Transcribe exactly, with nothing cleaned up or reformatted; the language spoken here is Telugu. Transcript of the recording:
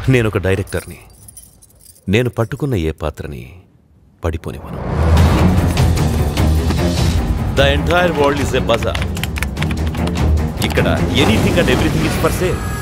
నేను ఒక డైరెక్టర్ని. నేను పట్టుకున్న ఏ పాత్రని పడిపోనివ్వను. The entire world is a bazaar. ఇక్కడ anything and everything is for sale.